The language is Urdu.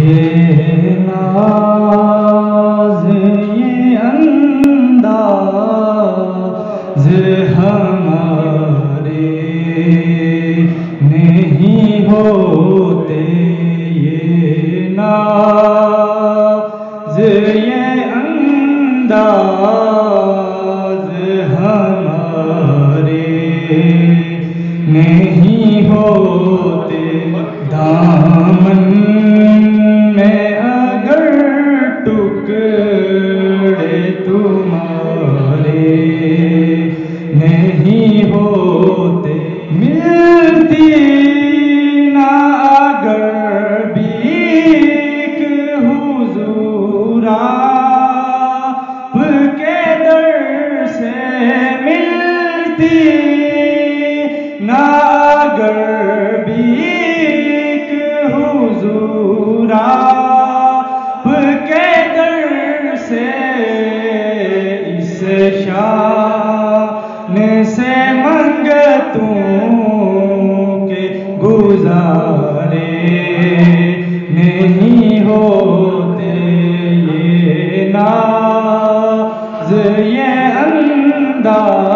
یہ ناز یہ انداز ہمارے نہیں ہوتے، یہ ناز یہ انداز ہمارے نہیں ہوتے، دامن میں اگر ٹکڑے تمہارے نہیں ہوتے، ملتی نہ اگر بھیک حضور آپ کے در سے، ملتی نہ اگر بھیک حضور آپ کے در سے، اس شان سے منگتوں کے گزارے نہیں ہوتے، یہ ناز یہ انداز